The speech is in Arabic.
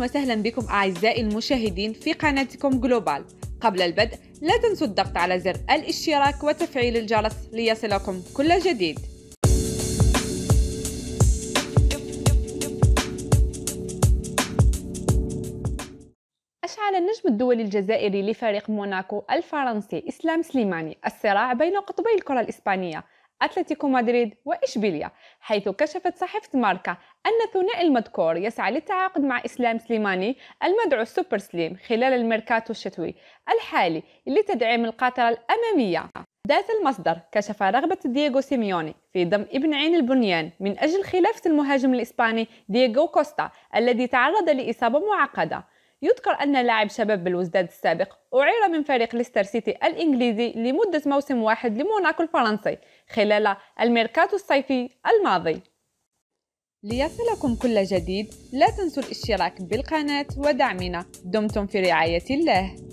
وسهلا بكم أعزائي المشاهدين في قناتكم جلوبال. قبل البدء لا تنسوا الضغط على زر الاشتراك وتفعيل الجرس ليصلكم كل جديد. أشعل النجم الدولي الجزائري لفريق موناكو الفرنسي إسلام سليماني الصراع بين قطبي الكرة الإسبانية أتلتيكو مدريد وإشبيليا، حيث كشفت صحيفة ماركا أن الثنائي المذكور يسعى للتعاقد مع إسلام سليماني المدعو سوبر سليم خلال الميركاتو الشتوي الحالي لتدعيم القاطرة الأمامية. ذات المصدر كشف رغبة دييغو سيميوني في ضم ابن عين البنيان من أجل خلافة المهاجم الإسباني دييغو كوستا الذي تعرض لإصابة معقدة. يذكر أن لاعب شباب بلوزداد السابق أعير من فريق ليستر سيتي الإنجليزي لمدة موسم واحد لموناكو الفرنسي خلال الميركاتو الصيفي الماضي. ليصلكم كل جديد لا تنسوا الاشتراك بالقناة ودعمنا. دمتم في رعاية الله.